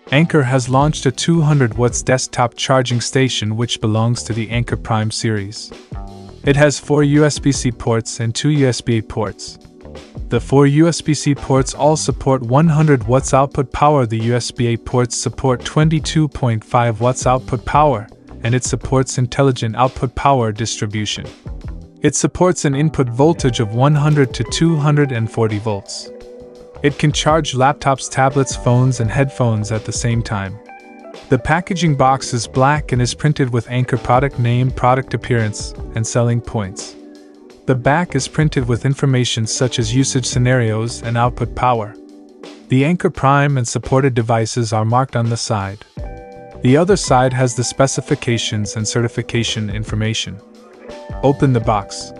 Anker has launched a 200 watts desktop charging station which belongs to the Anker Prime series. It has 4 USB-C ports and 2 USB-A ports. The 4 USB-C ports all support 100 watts output power. The USB-A ports support 22.5 watts output power, and it supports intelligent output power distribution. It supports an input voltage of 100 to 240 volts. It can charge laptops, tablets, phones, and headphones at the same time. The packaging box is black and is printed with Anker product name, product appearance, and selling points. The back is printed with information such as usage scenarios and output power. The Anker Prime and supported devices are marked on the side. The other side has the specifications and certification information. Open the box.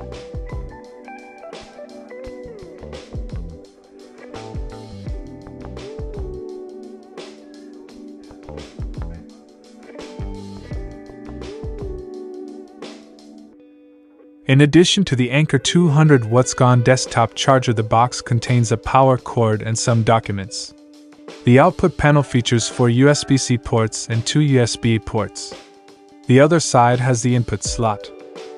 In addition to the Anker 200 watts GAN desktop charger, the box contains a power cord and some documents. The output panel features 4 USB-C ports and 2 USB-A ports. The other side has the input slot.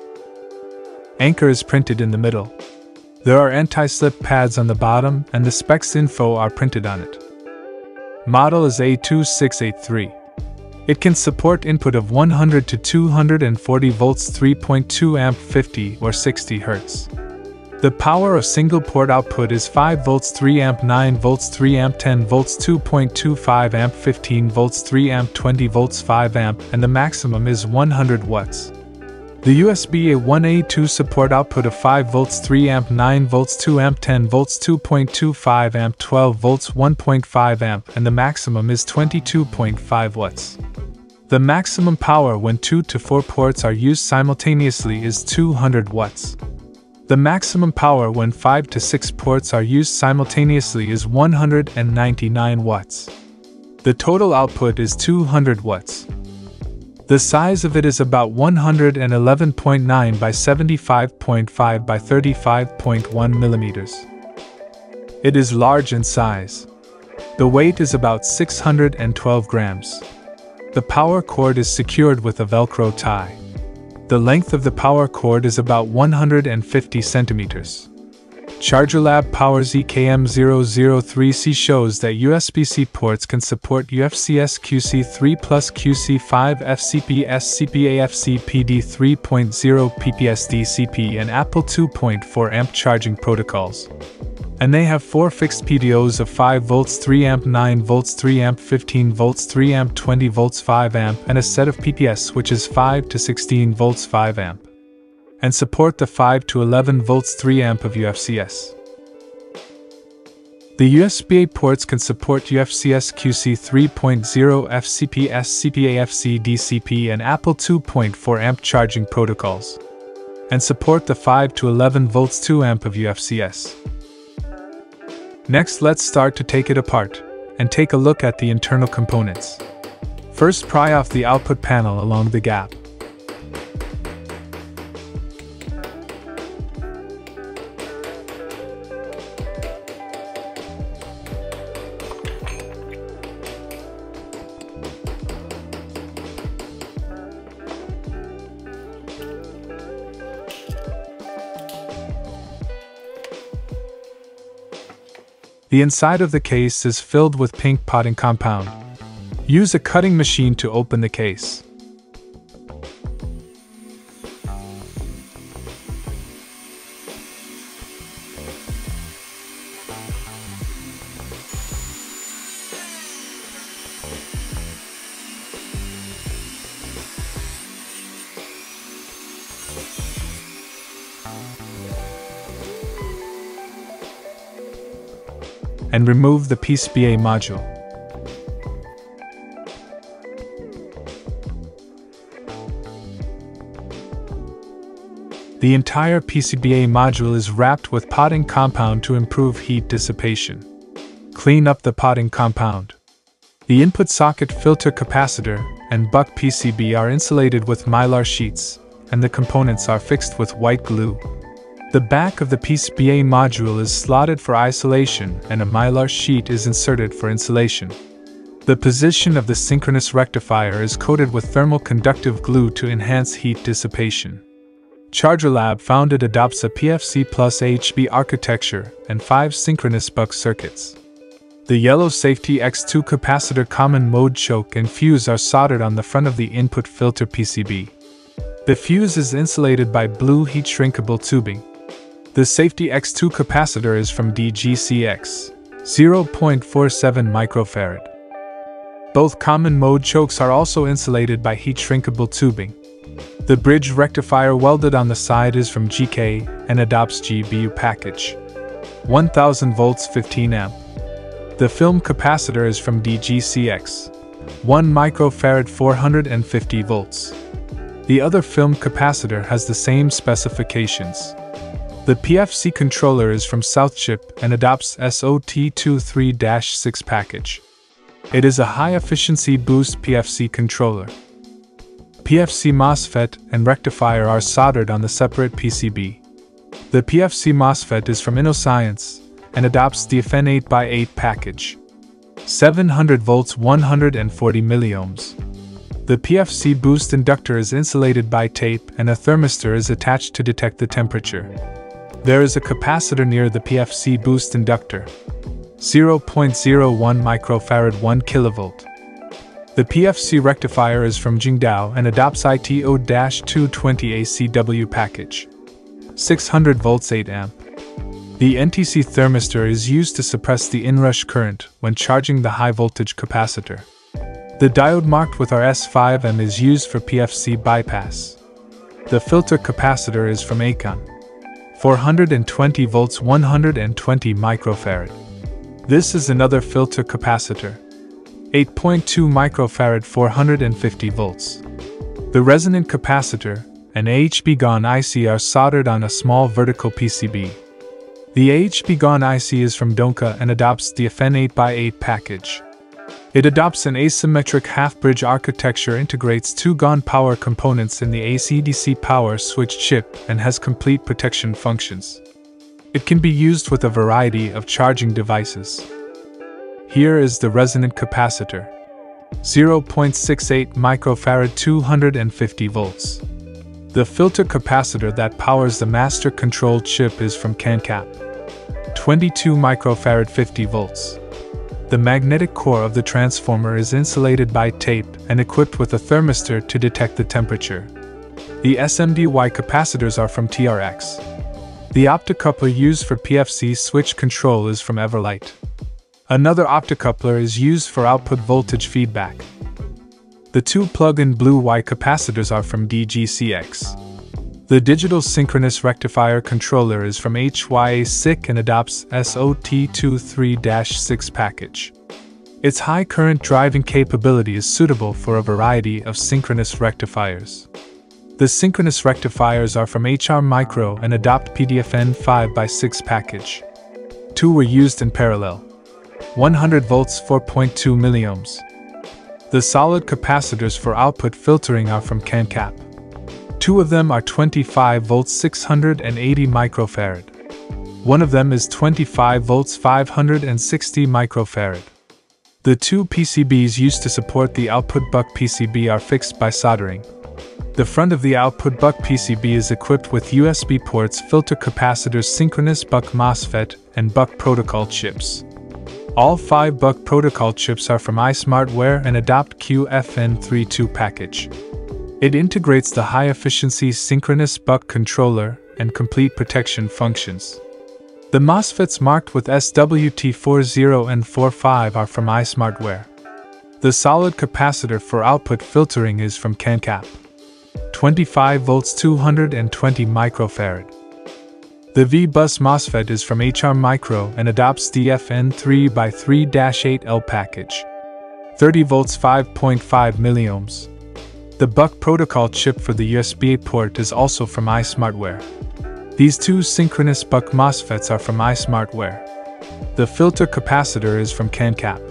Anker is printed in the middle. There are anti-slip pads on the bottom and the specs info are printed on it. Model is A2683. It can support input of 100 to 240 volts, 3.2 amp, 50 or 60 Hz. The power of single port output is 5 volts, 3 amp, 9 volts, 3 amp, 10 volts, 2.25 amp, 15 volts, 3 amp, 20 volts, 5 amp, and the maximum is 100 watts. The USB-A 1A2 support output of 5 volts, 3 amp, 9 volts, 2 amp, 10 volts, 2.25 amp, 12 volts, 1.5 amp, and the maximum is 22.5 watts. The maximum power when 2 to 4 ports are used simultaneously is 200 watts. The maximum power when 5 to 6 ports are used simultaneously is 199 watts. The total output is 200 watts. The size of it is about 111.9 by 75.5 by 35.1 millimeters. It is large in size. The weight is about 612 grams. The power cord is secured with a Velcro tie. The length of the power cord is about 150 centimeters. ChargerLab Power's EKM003C shows that USB-C ports can support UFCS QC3 plus QC5 FCP SCPA FCPD 3.0 PPSD CP and Apple 2.4 amp charging protocols. And they have 4 fixed PDOs of 5 volts, 3 amp, 9 volts, 3 amp, 15 volts, 3 amp, 20 volts, 5 amp, and a set of PPS switches 5 to 16 volts, 5 amp. And support the 5 to 11 volts 3 amp of UFCS. The USB-A ports can support UFCS QC 3.0 FCP SCPA FC DCP and Apple 2.4 amp charging protocols, and support the 5 to 11 volts 2 amp of UFCS. Next, let's start to take it apart and take a look at the internal components. First, pry off the output panel along the gap. The inside of the case is filled with pink potting compound. Use a cutting machine to open the case. And remove the PCBA module. The entire PCBA module is wrapped with potting compound to improve heat dissipation. Clean up the potting compound. The input socket, filter, capacitor, and buck PCB are insulated with mylar sheets, and the components are fixed with white glue. The back of the PCBA module is slotted for isolation and a mylar sheet is inserted for insulation. The position of the synchronous rectifier is coated with thermal conductive glue to enhance heat dissipation. ChargerLab found it adopts a PFC plus HB architecture and 5 synchronous buck circuits. The yellow safety X2 capacitor common mode choke and fuse are soldered on the front of the input filter PCB. The fuse is insulated by blue heat shrinkable tubing. The safety X2 capacitor is from DGCX, 0.47 microfarad. Both common mode chokes are also insulated by heat shrinkable tubing. The bridge rectifier welded on the side is from GK and adopts GBU package. 1000 volts 15 amp. The film capacitor is from DGCX, 1 microfarad 450 volts. The other film capacitor has the same specifications. The PFC controller is from Southchip and adopts SOT23-6 package. It is a high-efficiency boost PFC controller. PFC MOSFET and rectifier are soldered on the separate PCB. The PFC MOSFET is from InnoScience and adopts the FN 8x8 package. 700 volts 140 milliohms. The PFC boost inductor is insulated by tape and a thermistor is attached to detect the temperature. There is a capacitor near the PFC boost inductor. 0.01 microfarad 1 kilovolt. The PFC rectifier is from Jingdao and adopts ITO-220 ACW package. 600 volts 8 amp. The NTC thermistor is used to suppress the inrush current when charging the high voltage capacitor. The diode marked with RS5M is used for PFC bypass. The filter capacitor is from Acon. 420 volts 120 microfarad. This is another filter capacitor. 8.2 microfarad 450 volts. The resonant capacitor and AHB-GON IC are soldered on a small vertical PCB. The AHB-GON IC is from Donka and adopts the FN 8x8 package. It adopts an asymmetric half-bridge architecture, integrates 2 GON power components in the AC-DC power switch chip, and has complete protection functions. It can be used with a variety of charging devices. Here is the resonant capacitor. 0.68 microfarad 250 volts. The filter capacitor that powers the master control chip is from CanCap. 22 microfarad 50 volts. The magnetic core of the transformer is insulated by tape and equipped with a thermistor to detect the temperature. The SMDY capacitors are from TRX. The optocoupler used for PFC switch control is from Everlight. Another optocoupler is used for output voltage feedback. The 2 plug-in blue Y capacitors are from DGCX. The digital synchronous rectifier controller is from HYASIC and adopts SOT23-6 package. Its high current driving capability is suitable for a variety of synchronous rectifiers. The synchronous rectifiers are from HR Micro and adopt PDFN 5x6 package. 2 were used in parallel. 100 volts 4.2 milliohms. The solid capacitors for output filtering are from CanCap. 2 of them are 25 volts 680 microfarad. One of them is 25 volts 560 microfarad. The 2 PCBs used to support the output buck PCB are fixed by soldering. The front of the output buck PCB is equipped with USB ports, filter capacitors, synchronous buck MOSFET, and buck protocol chips. All 5 buck protocol chips are from iSmartWare and adopt QFN32 package. It integrates the high-efficiency synchronous buck controller and complete protection functions. The MOSFETs marked with SWT40 and 45 are from iSmartWare. The solid capacitor for output filtering is from CanCap. 25 volts 220 microfarad. The V-Bus MOSFET is from HR Micro and adopts the FN3x3-8L package. 30 volts 5.5 milliohms. The buck protocol chip for the USB port is also from iSmartWare. These 2 synchronous buck MOSFETs are from iSmartWare. The filter capacitor is from CanCap.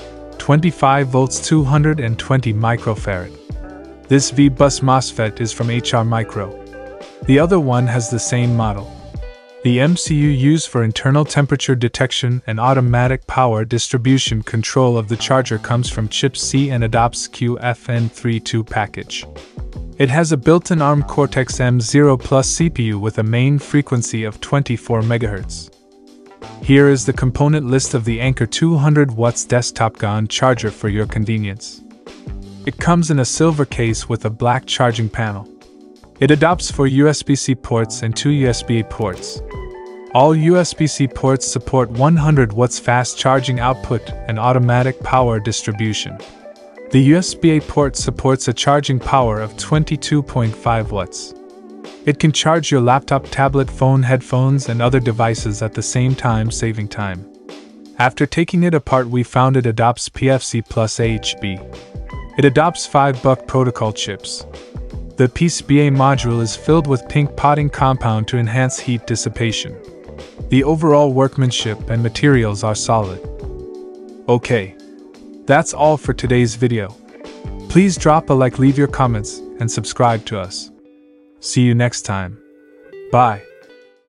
25 volts 220 microfarad. This V-Bus MOSFET is from HR Micro. The other one has the same model. The MCU used for internal temperature detection and automatic power distribution control of the charger comes from Chip C and adopts QFN32 package. It has a built-in ARM Cortex-M0 Plus CPU with a main frequency of 24 MHz. Here is the component list of the Anker 200W desktop GAN charger for your convenience. It comes in a silver case with a black charging panel. It adopts 4 USB-C ports and 2 USB-A ports. All USB-C ports support 100W fast charging output and automatic power distribution. The USB-A port supports a charging power of 22.5 watts. It can charge your laptop, tablet, phone, headphones, and other devices at the same time, saving time. After taking it apart, we found it adopts PFC plus AHB. It adopts 5 buck protocol chips. The PCBA module is filled with pink potting compound to enhance heat dissipation. The overall workmanship and materials are solid. Okay, that's all for today's video. Please drop a like, leave your comments, and subscribe to us. See you next time. Bye.